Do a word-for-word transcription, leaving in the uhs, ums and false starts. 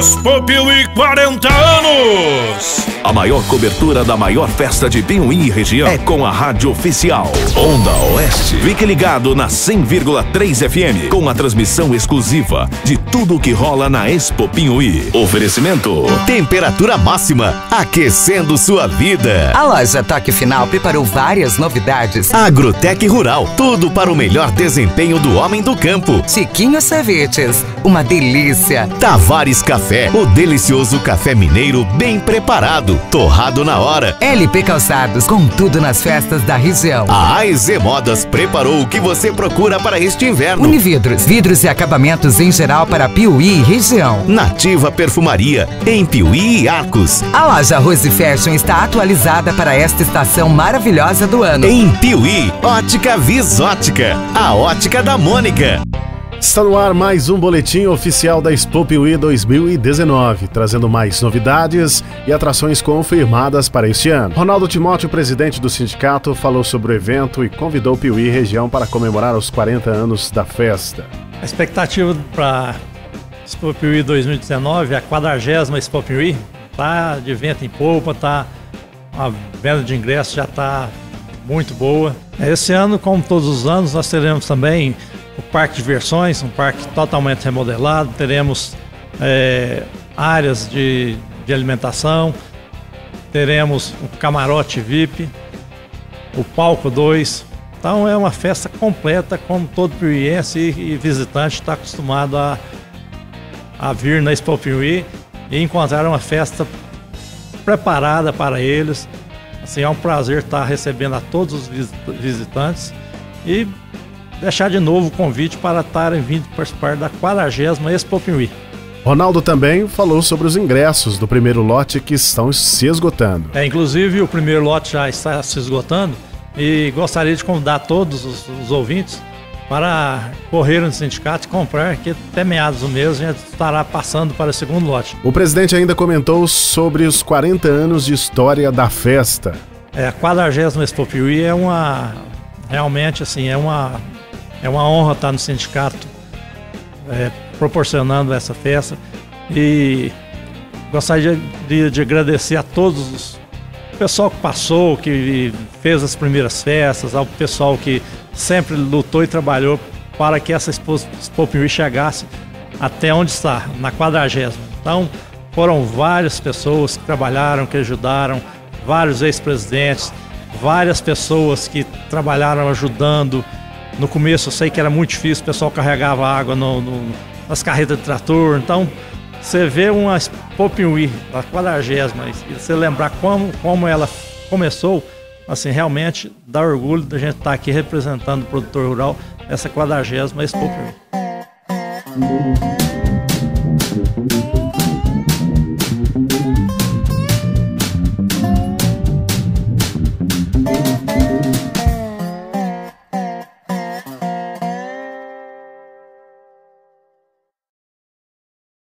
Expo Piuí quarenta anos. A maior cobertura da maior festa de Piuí e região é com a rádio oficial Onda Oeste. Fique ligado na cem vírgula três F M com a transmissão exclusiva de tudo o que rola na Expo Piuí. Oferecimento: temperatura máxima, aquecendo sua vida. A loja Toque Final preparou várias novidades. Agrotec Rural, tudo para o melhor desempenho do homem do campo. Chiquinho Sorvetes, uma delícia. Tavares Café, o delicioso café mineiro bem preparado, torrado na hora. L P Calçados, com tudo nas festas da região. A A E Z Modas preparou o que você procura para este inverno. Unividros, vidros e acabamentos em geral para Piuí e região. Nativa Perfumaria, em Piuí e Arcos. A loja Rose Fashion está atualizada para esta estação maravilhosa do ano. Em Piuí, Ótica Visótica, a ótica da Mônica. Está no ar mais um boletim oficial da Expo Piuí dois mil e dezenove, trazendo mais novidades e atrações confirmadas para este ano. Ronaldo Timóteo, presidente do sindicato, falou sobre o evento e convidou Piuí e região para comemorar os quarenta anos da festa. A expectativa para Expo Piuí dois mil e dezenove, a quadragésima Expo Piuí, tá de vento em polpa, tá, a venda de ingressos já está muito boa. Esse ano, como todos os anos, nós teremos também o parque de diversões, um parque totalmente remodelado, teremos é, áreas de, de alimentação, teremos o camarote V I P, o palco dois. Então é uma festa completa, como todo piuiense e, e visitante está acostumado a, a vir na Expo Piuí e encontrar uma festa preparada para eles. Assim, é um prazer estar recebendo a todos os visitantes e deixar de novo o convite para estarem vindo participar da quadragésima Expo Piuí. Ronaldo também falou sobre os ingressos do primeiro lote que estão se esgotando. É, inclusive o primeiro lote já está se esgotando e gostaria de convidar todos os, os ouvintes para correr no sindicato e comprar, que até meados do mês a gente estará passando para o segundo lote. O presidente ainda comentou sobre os quarenta anos de história da festa. É, a quadragésima Expo Piuí é uma, realmente assim, é uma, é uma honra estar no sindicato é, proporcionando essa festa e gostaria de, de agradecer a todos os o pessoal que passou, que fez as primeiras festas, ao pessoal que sempre lutou e trabalhou para que essa Expo, Expo Piuí chegasse até onde está, na quadragésima. Então, foram várias pessoas que trabalharam, que ajudaram, vários ex-presidentes, várias pessoas que trabalharam ajudando. No começo eu sei que era muito difícil, o pessoal carregava água no, no, nas carretas de trator. Então, você vê uma Expo Piuí, a quadragésima, e você lembrar como, como ela começou, assim, realmente dá orgulho da gente estar aqui representando o produtor rural, essa quadragésima Expo Piuí.